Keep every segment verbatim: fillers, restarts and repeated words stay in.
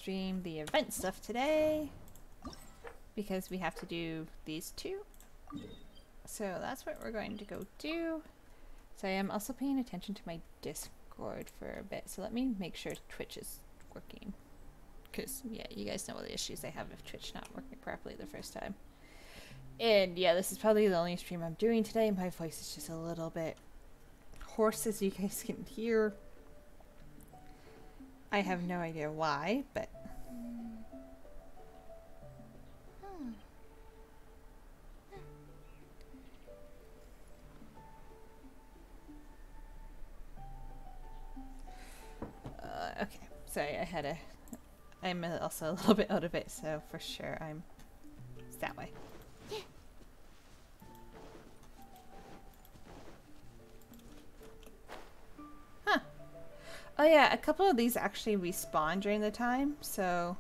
stream the event stuff today because we have to do these two. So that's what we're going to go do. So I am also paying attention to my Discord for a bit. So let me make sure Twitch is working. Because, yeah, you guys know all the issues I have with Twitch not working properly the first time. And yeah, this is probably the only stream I'm doing today. My voice is just a little bit hoarse, as you guys can hear. I have no idea why, but... Uh, okay, sorry, I had a... I'm also a little bit out of it, so for sure I'm that way. Huh. Oh yeah, a couple of these actually respawn during the time, so...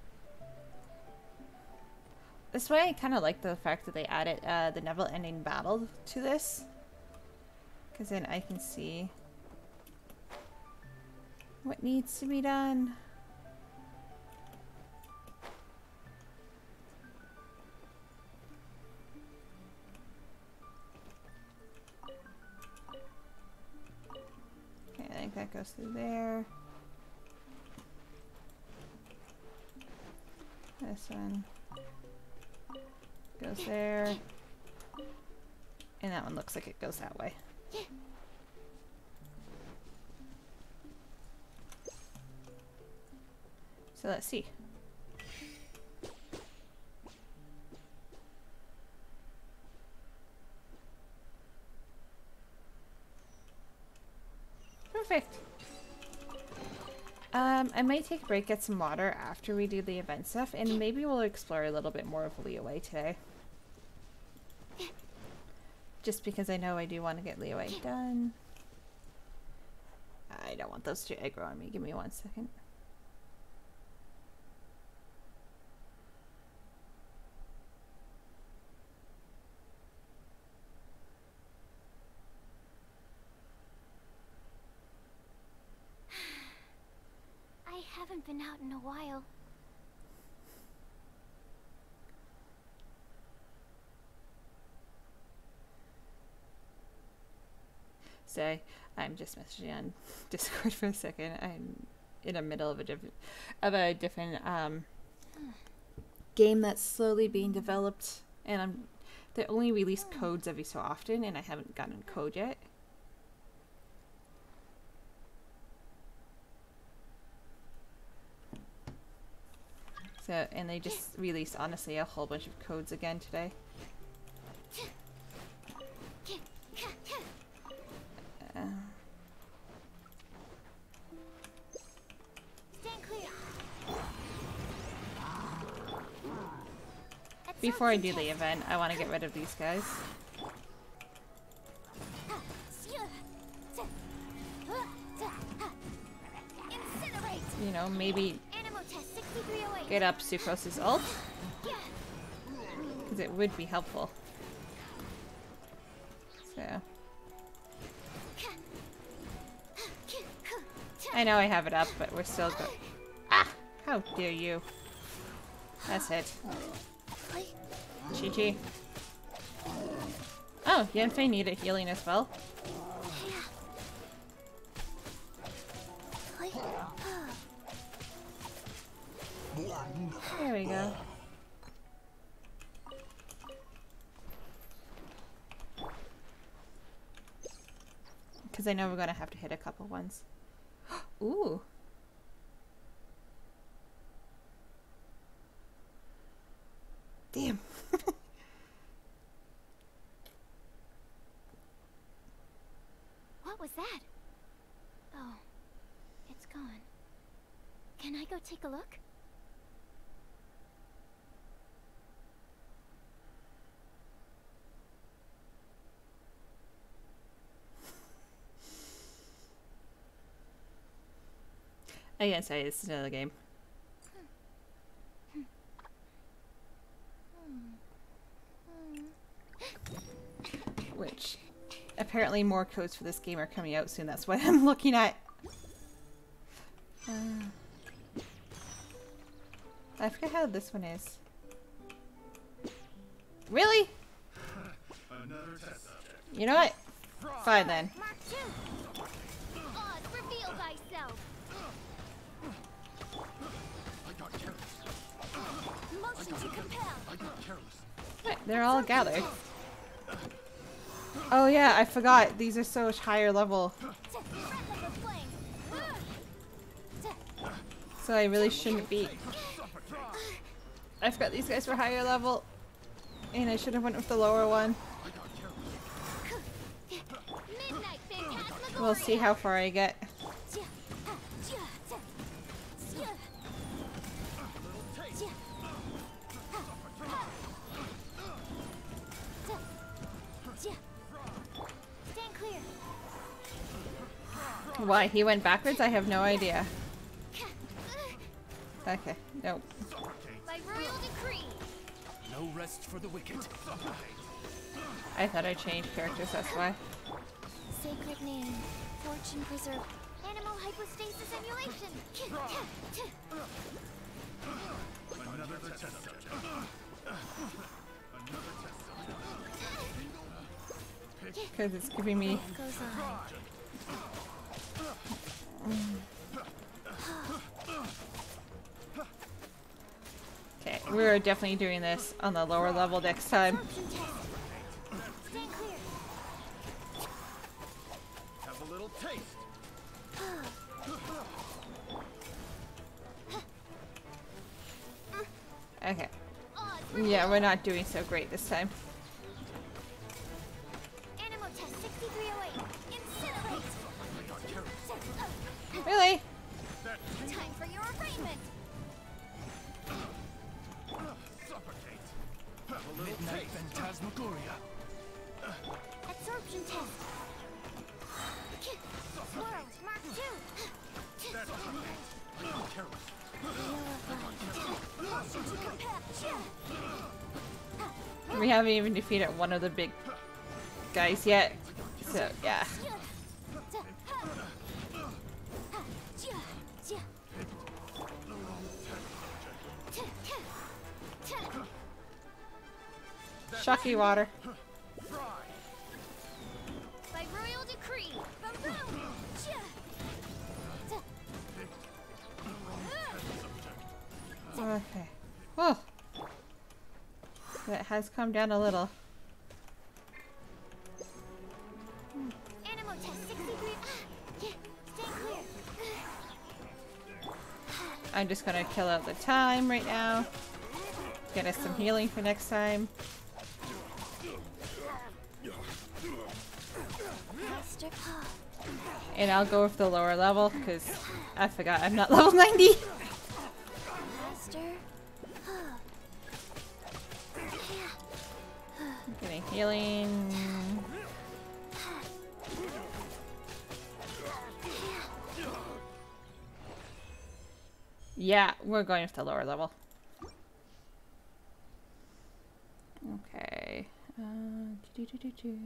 This way I kind of like the fact that they added uh, the never-ending battle to this. Because then I can see what needs to be done. Okay, I think that goes through there. This one goes there. And that one looks like it goes that way. So let's see. Perfect. Um, I might take a break, get some water after we do the event stuff, and maybe we'll explore a little bit more of Liyue today. Just because I know I do want to get Liyue done. I don't want those two aggro on me. Give me one second. I haven't been out in a while. So I'm just messaging on Discord for a second. I'm in the middle of a different of a different um, game that's slowly being developed, and I'm they only release codes every so often, and I haven't gotten a code yet. So, and they just released, honestly, a whole bunch of codes again today. Uh, before I do the event, I want to get rid of these guys. You know, maybe get up Sucrose's ult, because it would be helpful. So I know I have it up, but we're still good. Ah! How dare you? That's it. Chi-Chi. Oh, Yanfei needed healing as well. There we go. Because I know we're gonna have to hit a couple ones. Ooh. Damn. What was that? Oh, it's gone. Can I go take a look? I can't say it's another game. Which, apparently more codes for this game are coming out soon. That's what I'm looking at. Uh, I forget how this one is. Really? Another test subject. You know what? Fine then. Mark two. Oz, reveal thyself. I got careless. Motion to compel. I got careless. What? They're all gathered. Oh yeah, I forgot. These are so much higher level. Breath of the flame. So I really shouldn't be. I forgot these guys were higher level. And I should have went with the lower one. Midnight Phantasmagoria. We'll see how far I get. Stand clear. Why? He went backwards? I have no idea. Okay, nope. By royal decree. No rest for the wicked. I thought I changed characters, that's why. Sacred name. Fortune preserve. Animal hypostasis emulation. Another test subject. Another test subject. Because it's giving me... Goes on. Okay, we're definitely doing this on the lower level next time. Absorption test. Stand clear. Have a little taste. Okay. Oz, Yeah, we're not doing so great this time. Animo test sixty-three oh eight. Incinerate. I got careless. Really? Time for your arraignment. Suffocate. Have a little Midnight Phantasmagoria. Absorption test. Swirls, mark two. I got careless. Motion to compel. We haven't even defeated one of the big guys yet. So, yeah. Shocky water. By royal decree. Boom. Okay. Whoa. That has come down a little. Animo test sixty-three. Yeah, stand clear. I'm just gonna kill out the time right now. Get us some healing for next time. Master Paw. And I'll go with the lower level because I forgot I'm not level ninety. Master. Getting healing. Yeah, we're going with the lower level. Okay. Uh, doo -doo -doo -doo.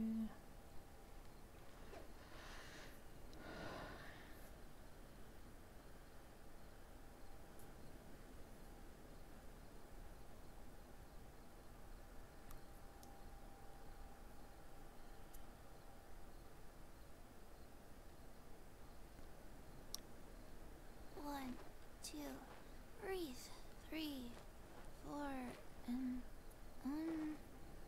One, two, breathe. Three, four, and um.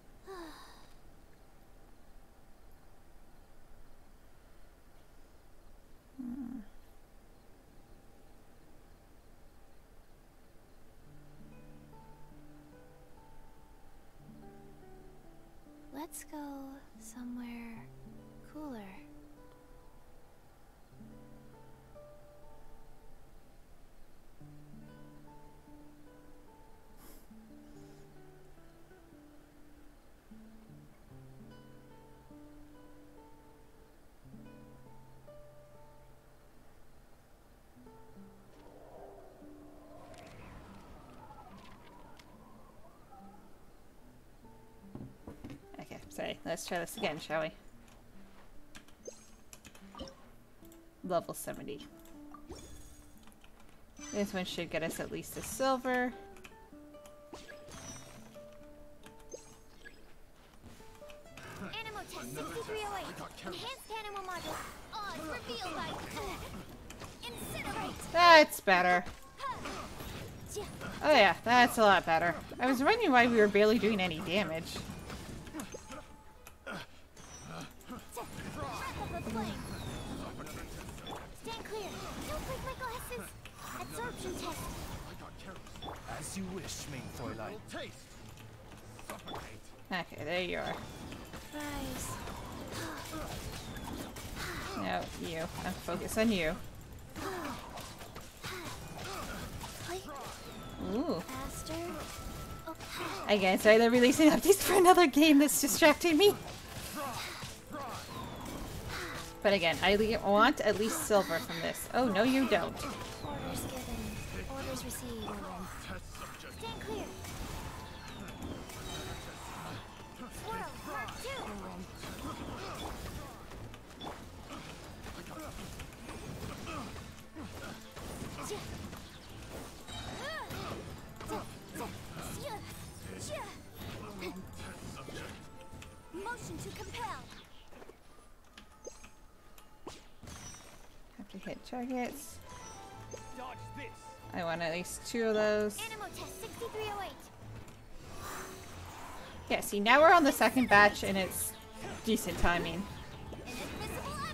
Hmm. Let's go somewhere cooler. Okay, sorry. Let's try this again, shall we? Level seventy. This one should get us at least a silver. sixty-three oh eight. Enhanced animal module. Oh, it's revealed by Incinerate. That's better. Oh yeah, that's a lot better. I was wondering why we were barely doing any damage. Stand clear. Don't break my glasses. Absorption test. As you wish, main Fräulein. Taste. Suffocate. Okay, there you are. Rise. No, you. I'm focused on you. Ooh. Faster. Again, sorry they're releasing updates for another game that's distracting me. But again, I le- want at least silver from this. Oh, no you don't. Orders given. Orders received. Stand clear. Swirl. Mark two. Motion to compel. Have to hit targets. Dodge this. I want at least two of those. Animal test sixty-three oh eight. Yeah, see, now we're on the second batch and it's decent timing. Invisible up.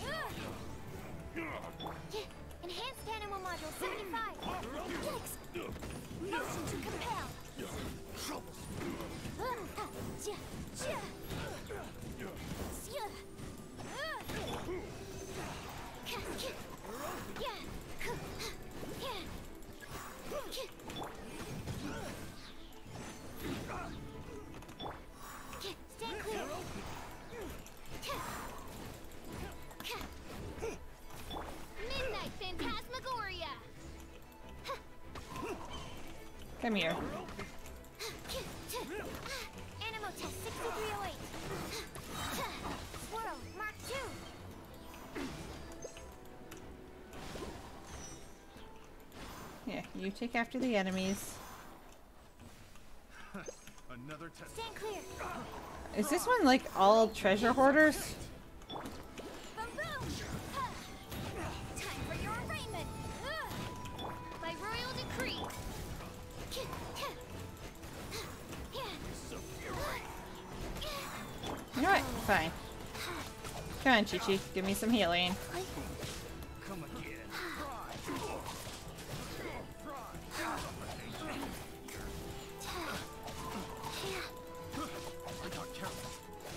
Enhanced animal module seventy-five. Helix. Motion to compel. Stand clear. Midnight Phantasmagoria. Come here. Animal test sixty-three oh eight. Swirl, Mark two. Yeah, you take after the enemies. Another test. Stand clear. Is this one like all treasure hoarders? Boom, boom. Time for your arraignment. By royal decree. You know what? Fine. Come on, Chi-Chi. Give me some healing. Come again. I got careless.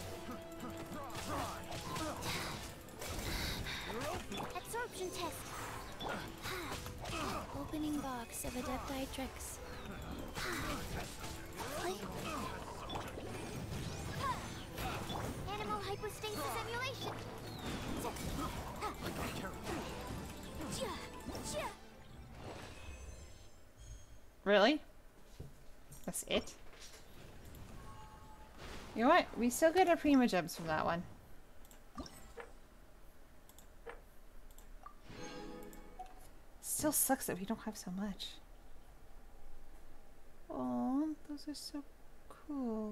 Absorption test. Opening box of Adepti Tricks. Animal hypostasis emulation. Really? That's it? You know what? We still get our Prima Gems from that one. Still sucks that we don't have so much. Oh, those are so cool.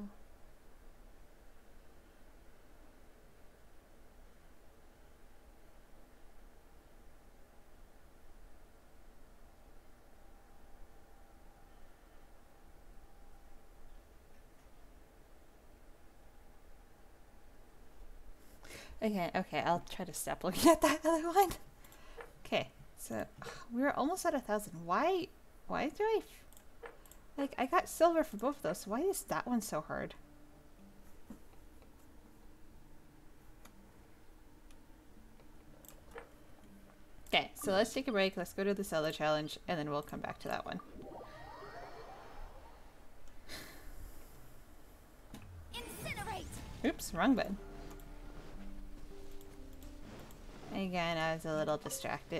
Okay, okay, I'll try to stop looking at that other one. Okay, so we're almost at a thousand. Why, why do I, f like, I got silver for both of those, so why is that one so hard? Okay, so let's take a break, let's go to the cellar challenge, and then we'll come back to that one. Incinerate. Oops, wrong button. Again, I was a little distracted.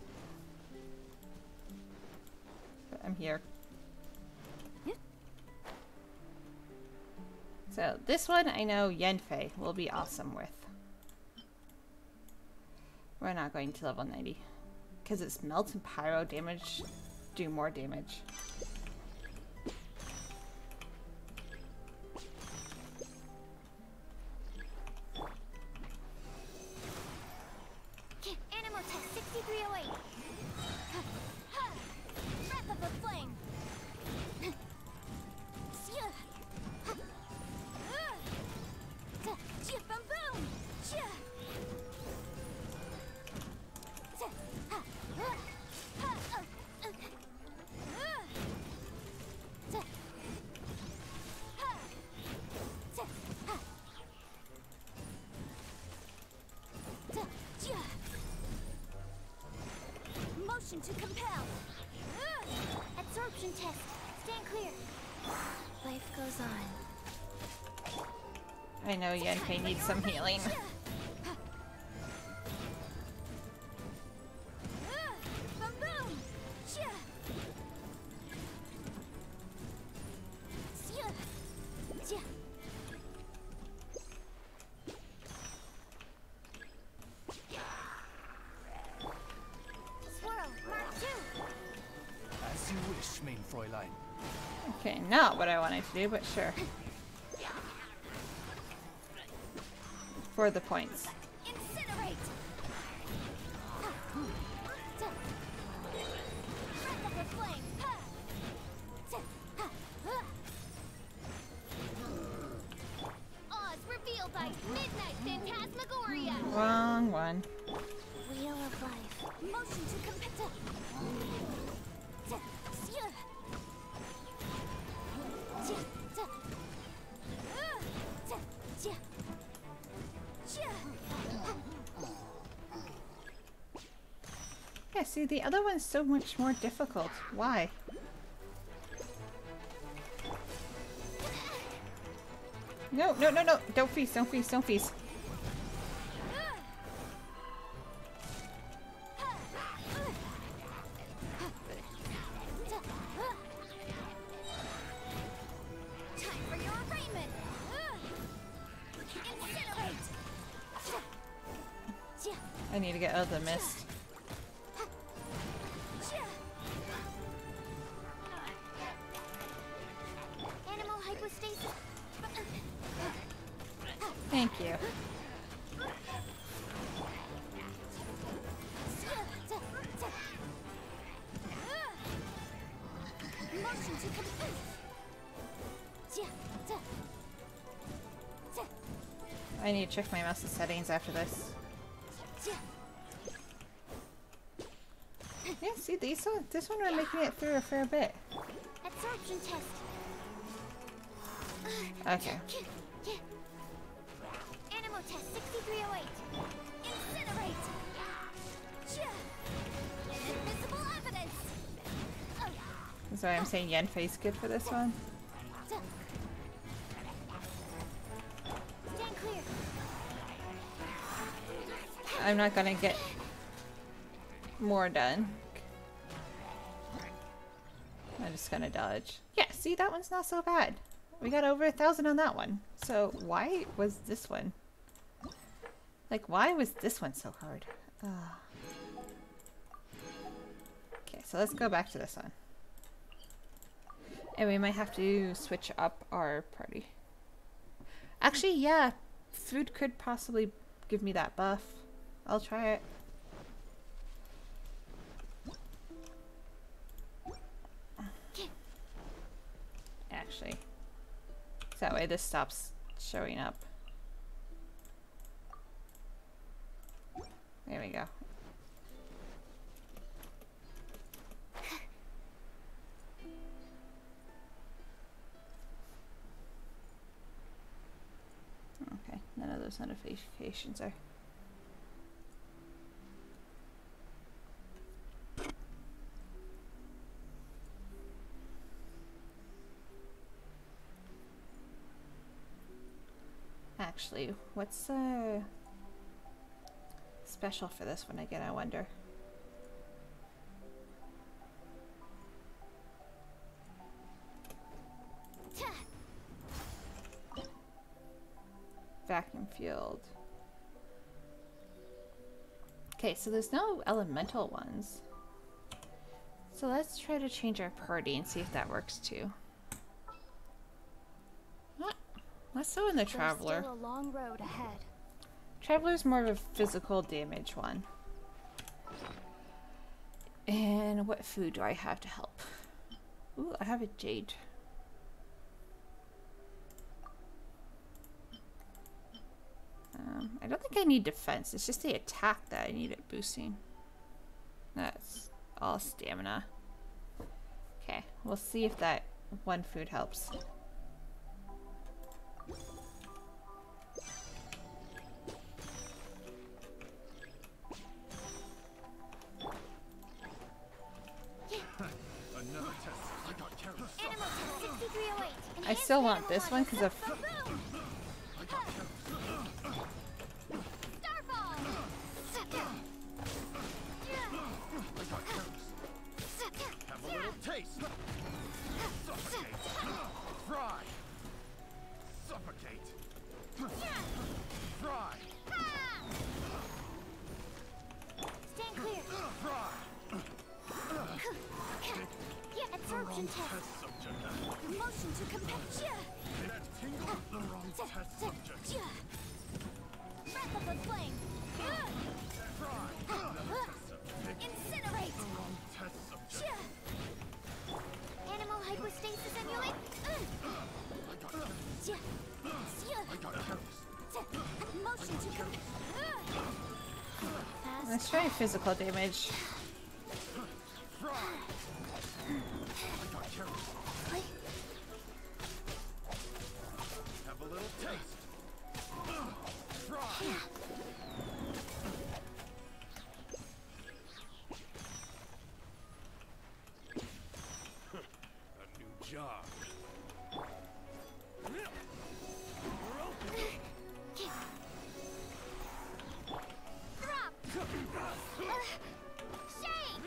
But I'm here. So this one I know Yanfei will be awesome with. We're not going to level ninety. Because its melt and pyro damage do more damage. Motion to compel. Ugh. Absorption test. Stand clear. Life goes on. I know Yanfei needs some healing. Boom boom. Chia. Chia. Chia. Swirl. Mark two. As you wish, main Fräulein. Okay, not what I wanted to do, but sure. For the points. Incinerate. Breath of flame. Oz revealed by Midnight Phantasmagoria. Wrong one. Wheel of life. Motion to compete. Yeah, see, the other one's so much more difficult. Why? No, no, no, no! Don't feast, don't feast, don't feast. Time for your arraignment. Incinerate. I need to get out of the mist. Animal hypostasis. Thank you. Motion to compete. I need to check my mouse settings after this. Yeah, see, these one, this one we're making it through a fair bit. Absorption test. Okay. Animal test sixty-three oh eight. Incinerate. Invisible evidence. That's why I'm saying Yanfei's good for this one. Stand clear. I'm not gonna get more done. I'm just gonna dodge. Yeah, see, that one's not so bad. We got over a thousand on that one. So why was this one? Like, why was this one so hard? Ugh. Okay, so let's go back to this one. And we might have to switch up our party. Actually, yeah, food could possibly give me that buff. I'll try it. Actually, so that way this stops showing up. There we go. Okay, none of those notifications are. Actually, what's uh special for this one again, I wonder? Vacuum field. Okay, so there's no elemental ones. So let's try to change our party and see if that works too. What? Let's throw in the Traveler. There's still a long road ahead. Traveler's more of a physical damage one. And what food do I have to help? Ooh, I have a jade. Um, I don't think I need defense. It's just the attack that I need it boosting. That's all stamina. Okay, we'll see if that one food helps. Animal test sixty-three oh eight. I still want this one because of. Boom! Starfall! Have a little taste. Suffocate. Fry. Suffocate. Fry. Stand clear. Fry. Absorption test. Subject. Motion to compel. That tingle. The wrong test subject. Breath of the flame. Fry. Incinerate. The wrong test subject. Animal hypostasis emulate. I got careless. Motion to compel. Let's try physical damage. Fry. I got careless. Have a little taste. Fry. A new job. Drop. Shade.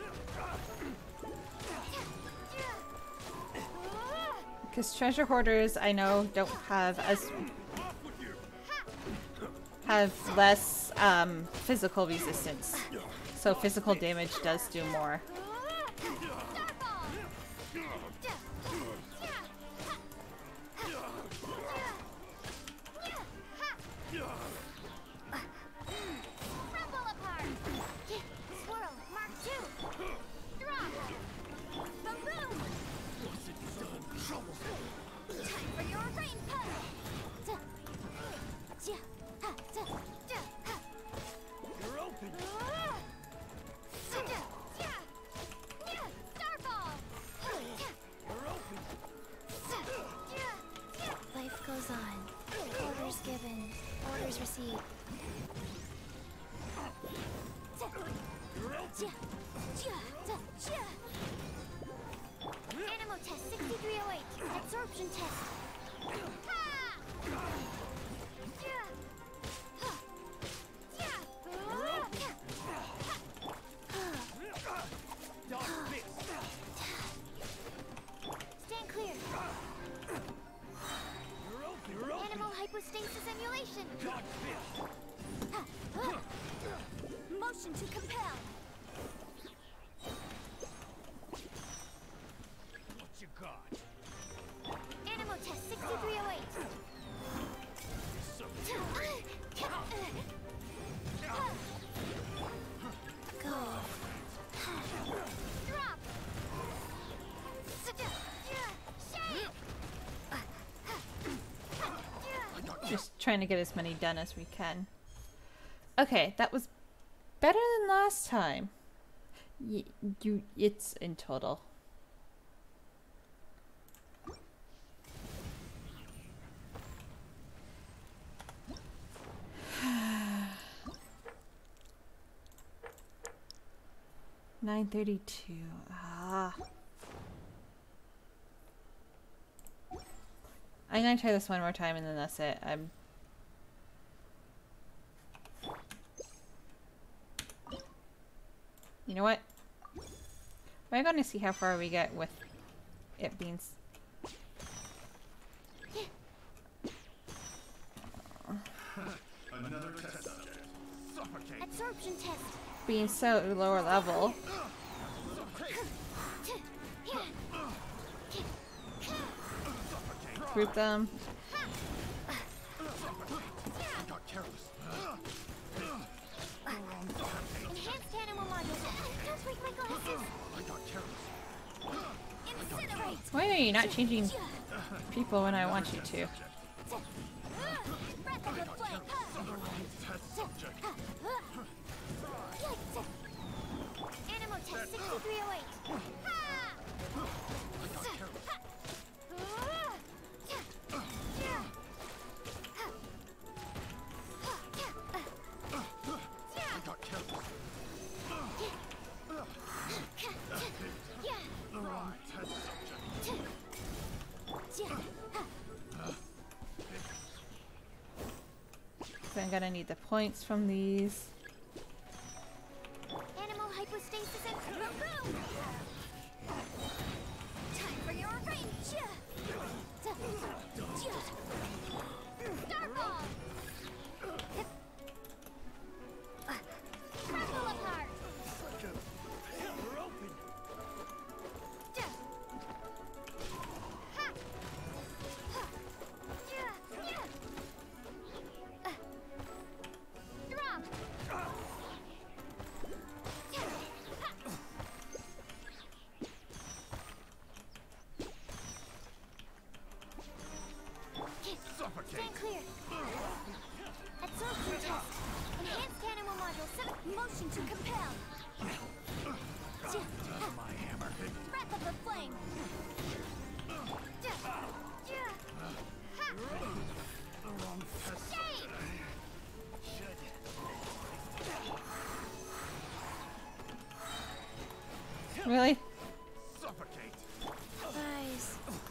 Because treasure hoarders, I know, don't have as have less um, physical resistance, so physical damage does do more. Rumble apart. Swirl. Mark two. Drop. Boom. Time for your rainbow. You're open. Starfall. Life goes on. Orders given. Orders received. Animal test sixty-three oh eight. Absorption test. Stand clear. Animal hypostasis emulation. Motion to compel. What you got? Animal test sixty-three oh eight. Go. Drop. Just trying to get as many done as we can. Okay, that was better than last time. Y you, it's in total. Nine thirty-two. Ah. I'm gonna try this one more time and then that's it. I'm. You know what? We're gonna see how far we get with it being. S Another test subject. Suffocate. Absorption test. being so lower level. Group them. I got careless. Enhanced animal module. Don't break my glasses. I got careless. Incinerate. Why are you not changing people when I want you to? Breath of the flame. Test subject. Animal test sixty-three oh eight. I got careless. I got careless. The wrong test subject. I'm gonna need the points from these. Animal hypostasis and boom! Time for your revenge! Starball! Crumble apart! We're open. Ha! Yeah, yeah. Uh, Drop! Suffocate. Stand clear. Absorption test. Enhanced animal module. Seven. Motion to compel. My hammer. Breath of the flame. The wrong test. Shade! Should. Really? Suffocate. Eyes.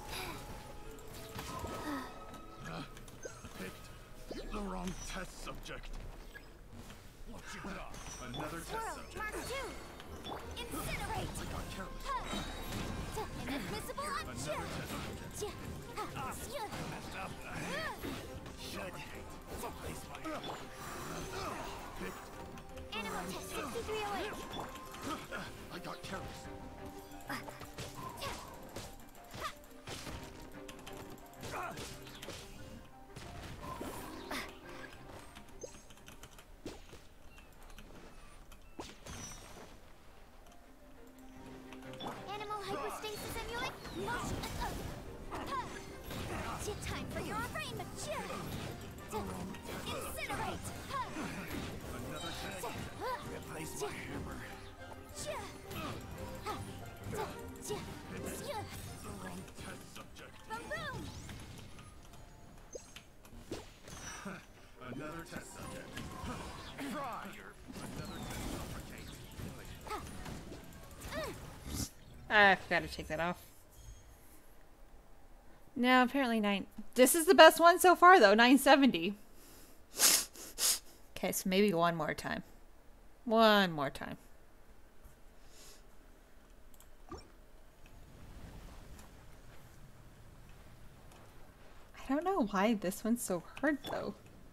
Picked the wrong test subject. What you got? Another test Swirl. subject. Mark two. Incinerate. I got careless. Inadmissible Another action. test subject. Messed up. Should. Place my hammer. Picked. Animal test sixty-three oh eight. I got careless. Animal hypostasis emulate. Motion. Time for your arraignment. Incinerate. Another test subject. Replace my hammer. The wrong test subject. Boom! Another test subject. Try. Another test suffocate. I forgot to take that off. No, apparently nine. This is the best one so far, though. nine seventy. Okay, so maybe one more time. One more time. I don't know why this one's so hard, though.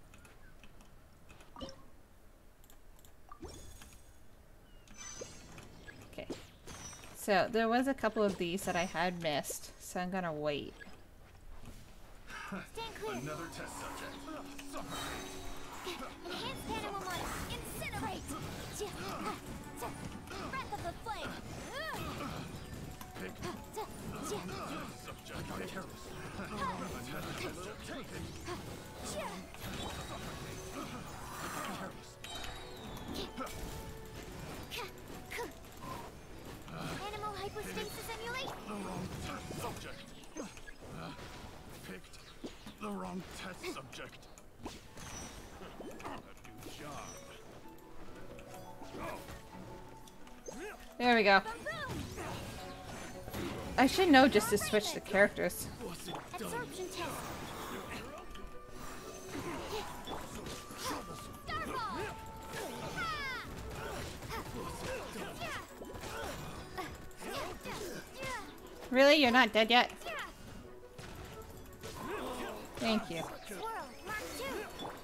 Okay. So, there was a couple of these that I had missed, so I'm gonna wait. Stand clear. Another test subject. Suffocate. Enhanced animal model. Incinerate. Breath of the flame. Picked. Subject. I got careless. Another test subject. Animal hypostasis emulate. The wrong test subject. Picked the wrong test subject. A new job. There we go. Boom! I should know just to switch the characters. What's it done? Absorption test. Starball. Really? You're not dead yet? Thank you. Swirl. Mark two.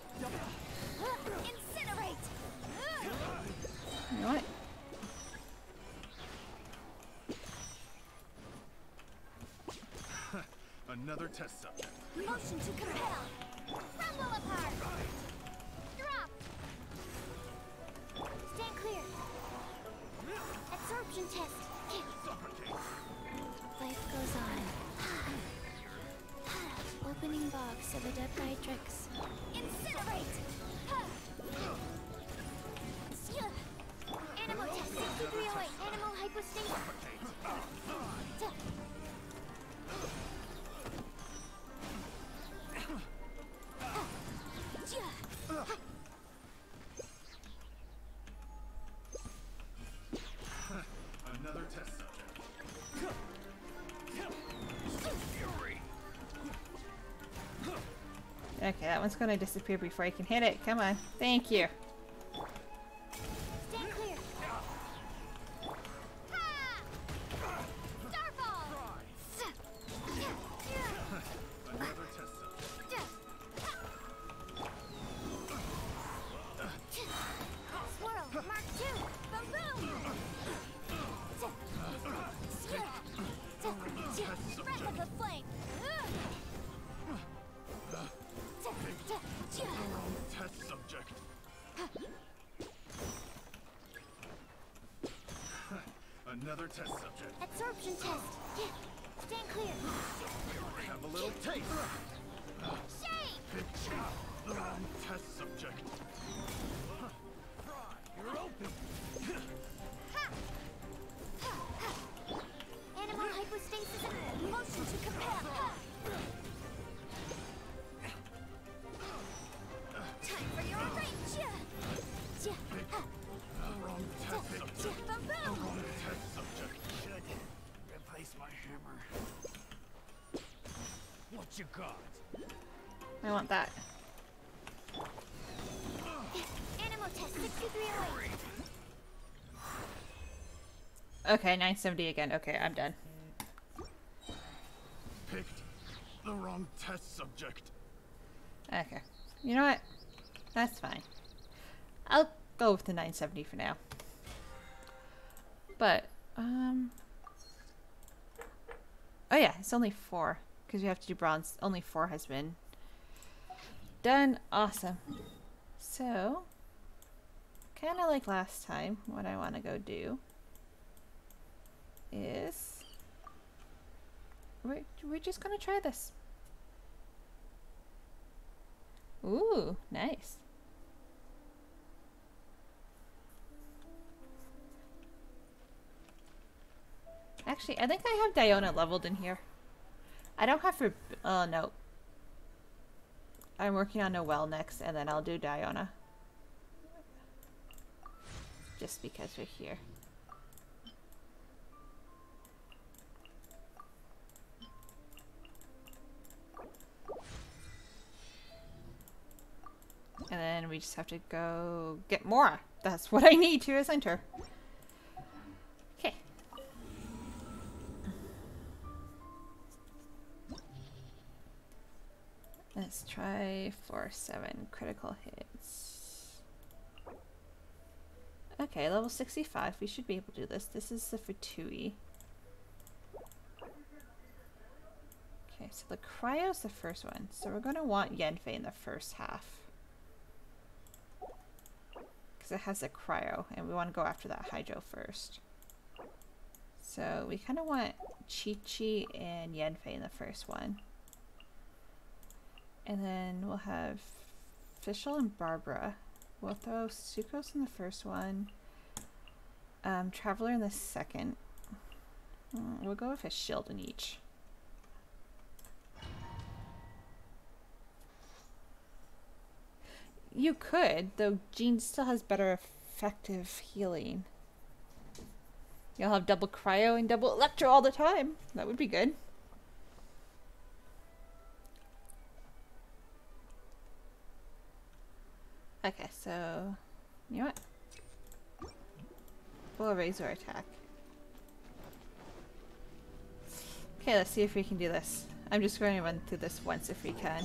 Incinerate. You know what? Another test subject. Motion to compel. Crumble apart. Drop. Stand clear. Absorption test. Suffocate. Life goes on. Opening box of Adeptitrix. Incinerate. Animal test sixty-three oh eight. Animal hypostasis. Another test subject. Fury. Okay, that one's gonna disappear before I can hit it. Come on. Thank you. Stand clear. Ha! Starfall! Another test subject. Swirl, Mark two, boom boom! Spread like a flame! Test subject. Another test subject. Absorption test! Stand clear! Have a little taste. Shame! Pick the wrong test subject. You're open. Animal hypostasis and motion to compel! Time for your rage! The wrong test subject. Boom The boom! wrong test subject. Should replace my hammer. What you got? I want that. Animal test sixty-three oh eight! Okay, nine seventy again. Okay, I'm done. Picked the wrong test subject. Okay. You know what? That's fine. I'll go with the nine seventy for now. But, um... oh yeah, it's only four. Because we have to do bronze. Only four has been done. Awesome. So, kind of like last time, what I want to go do is... We're, we're just going to try this. Ooh, nice. Actually, I think I have Diona leveled in here. I don't have her... Oh, no. I'm working on Noelle next, and then I'll do Diona. Just because we're here. And then we just have to go get Mora. That's what I need to ascend her. Okay. Let's try four seven critical hits. Okay, level sixty-five. We should be able to do this. This is the Fatui. Okay, so the cryo's the first one. So we're going to want Yanfei in the first half. Because it has a cryo, and we want to go after that hydro first. So we kind of want Chi-Chi and Yanfei in the first one. And then we'll have Fischl and Barbara. We'll throw Sucrose in the first one. Um, Traveler in the second. Mm, we'll go with a shield in each. You could, though Jean still has better effective healing. You'll have double cryo and double electro all the time. That would be good. Okay, so you know what? We'll raise our attack. Okay, let's see if we can do this. I'm just going to run through this once if we can.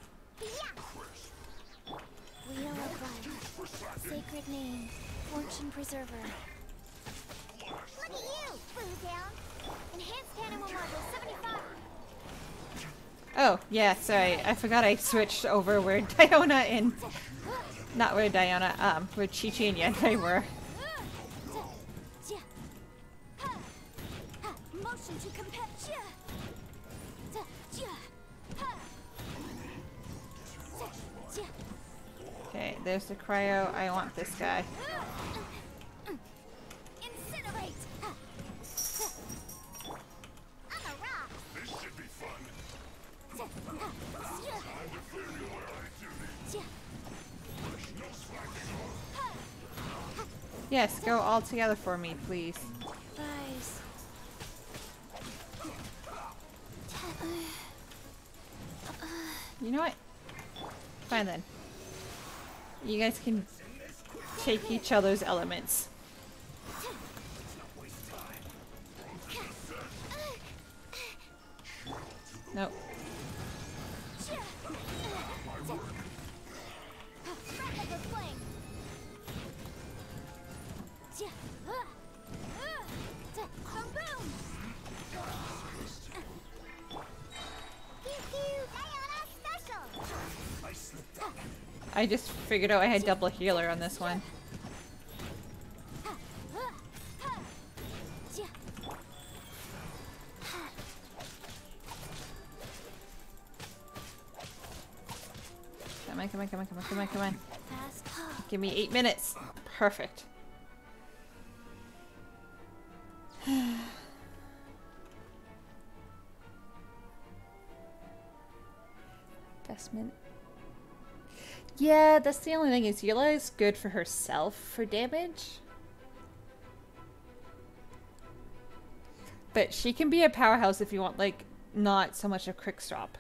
Wheel of Life. Sacred name. Fortune Preserver. Look at you! Flew down. Enhanced animal model seventy-five. Oh, yeah, sorry. I forgot I switched over where Diona and... Not where Diona, um, where Chi-Chi and Yanfei were. Motion to compel. Okay, there's the cryo. I want this guy. Incinerate. I'm a rock. This should be fun. Yes, go all together for me, please. Rise. You know what? fine then. You guys can take each other's elements. Nope. I just figured out I had double healer on this one. Come on, come on, come on, come on, come on, come on. Give me eight minutes. Perfect. Investment. Yeah, that's the only thing is Eula is good for herself for damage. But she can be a powerhouse if you want, like, not so much a quick stop.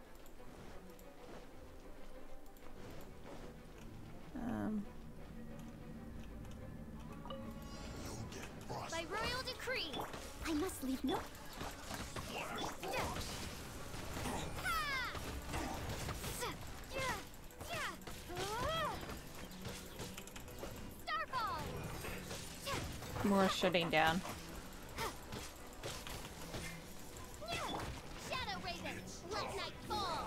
Um. By royal decree, I must leave no. More shutting down. Shadow Raven, let night fall.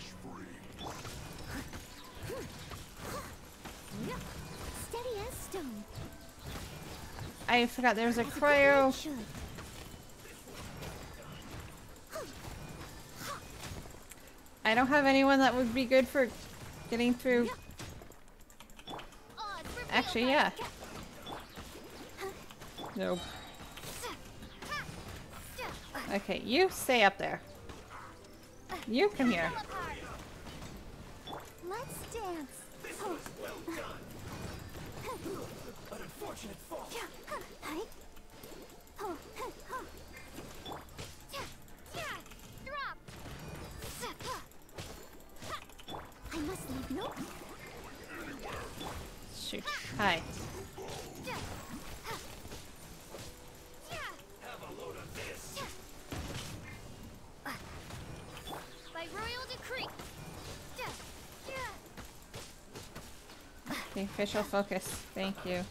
Steady as stone. I forgot there was a cryo. I don't have anyone that would be good for getting through. Actually, yeah. Nope. Okay, you stay up there. You come here. Let's dance. Oh. An unfortunate fall. Hi. Oh. Drop. I must leave no. Shoot. Hi. Okay, official focus. Thank you.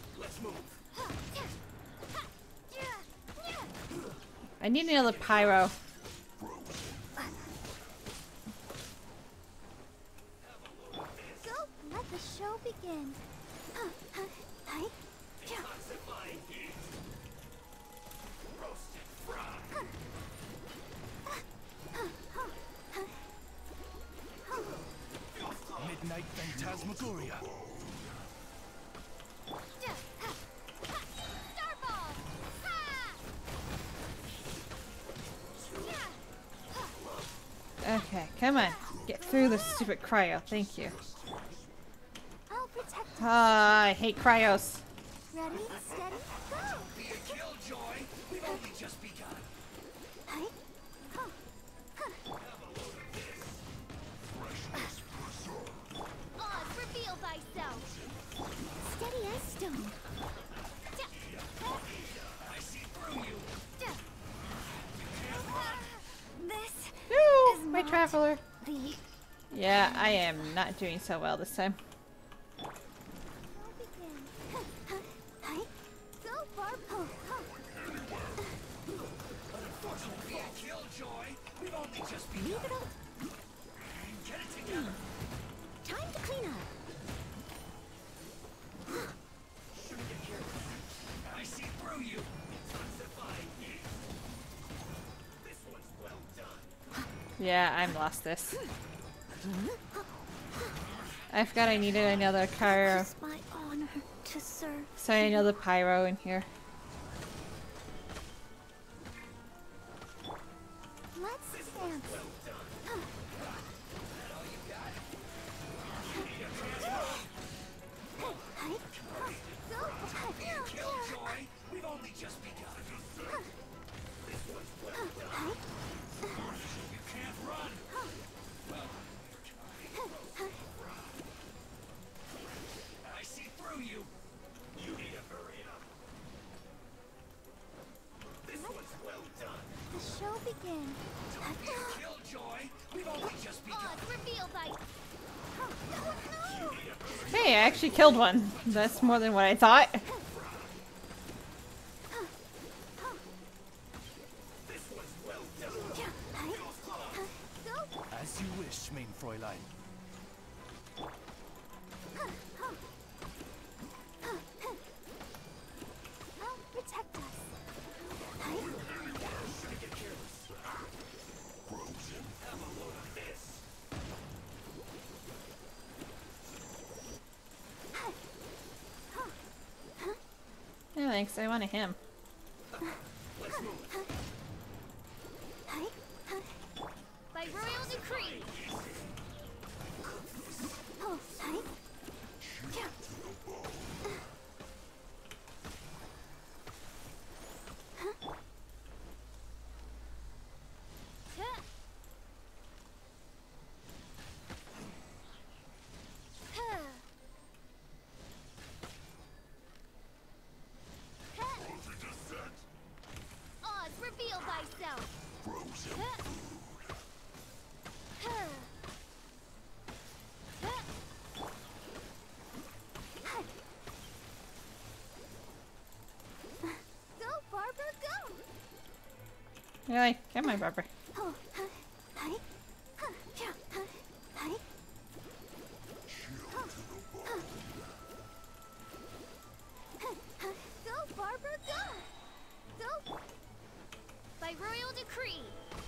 I need another pyro. So let the show begin. Hi. Midnight Phantasmagoria. Okay, come on. Get through this stupid cryo. Thank you. I'll protect you. Ah, I hate cryos. Ready, steady, go! Be a killjoy. We've only just begun. Hi. Huh. Huh. Oz, reveal thyself. Steady as stone. I see through you. This No, is my not traveler. the Yeah, I am not doing so well this time. I'll begin. Hi. Go, Barb. Oh, huh. Be a killjoy. We've only just Leave begun. it up. Get it together. Time to clean up. I see through you. This one's well done. Yeah, I'm lost this. I forgot I needed another cryo. It's my honor to serve. So another pyro in here. Let's dance. Hi. Go. Killjoy. We've only just begun. Hi. You can't run. Odds revealed by... Oh, no, no! Hey, I actually killed one. That's more than what I thought. As you wish, main Fräulein. I'll protect us. No thanks, I want a him. By royal decree. Oh, hi. Odds reveal thyself. Go, Barbara, go! Really? Come on, Barbara. Oh, hi, hi, hi, hi. Go, Barbara, go! Go! By royal decree.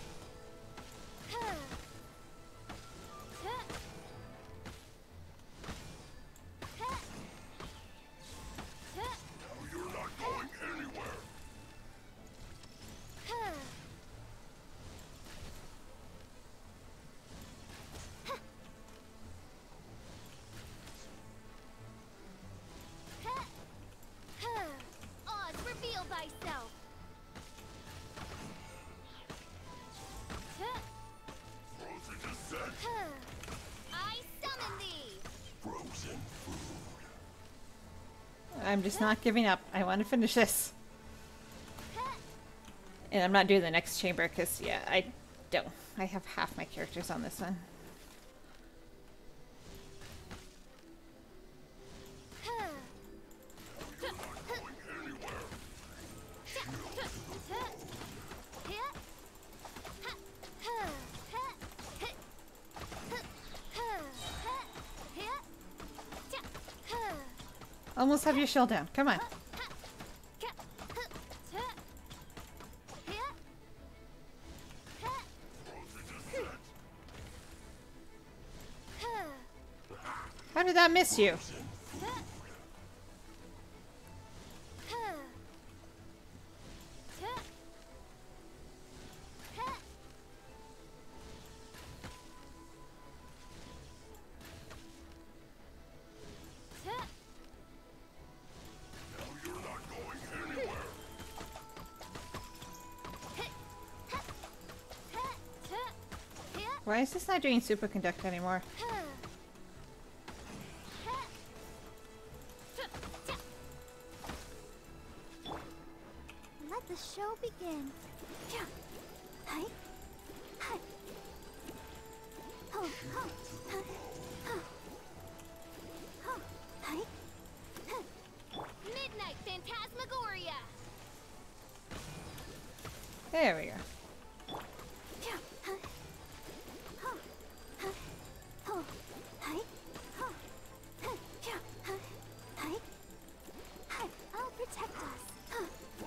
You're not going anywhere. Odds reveal thyself. Frozen descent. I summon thee. Frozen food. I'm just not giving up. I want to finish this. And I'm not doing the next chamber because, yeah, I don't. I have half my characters on this one. Almost have your shield down. Come on. How did that miss you? You're not going anywhere. Why is this not doing superconduct anymore? Let the show begin. Hi. Hi. Oh, oh, huh, huh. Oh, hi. Huh. Midnight Phantasmagoria. There we go. Oh, hi. Oh, hi. Hi. Hi. I'll protect us. Huh.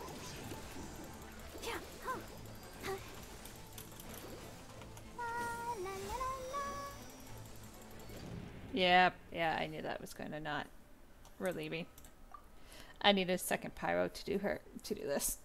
Yeah. Oh. Huh. La, la, la, la, la. Yep. Yeah, I knew that was going to not relieve me. I need a second pyro to do her to do this.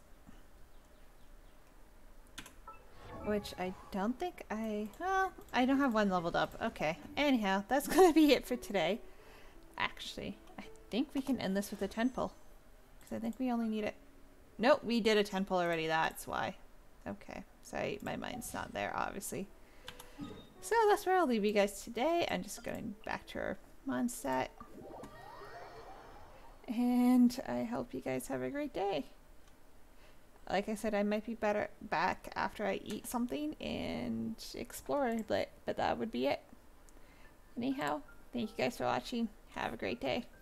Which I don't think I... Well, I don't have one leveled up. Okay. Anyhow, that's going to be it for today. Actually, I think we can end this with a ten pull. Because I think we only need it... Nope, we did a ten pull already. That's why. Okay. Sorry, my mind's not there, obviously. So that's where I'll leave you guys today. I'm just going back to our Mondstadt. And I hope you guys have a great day. like I said, I might be better back after I eat something and explore, but, but that would be it. Anyhow, thank you guys for watching. Have a great day.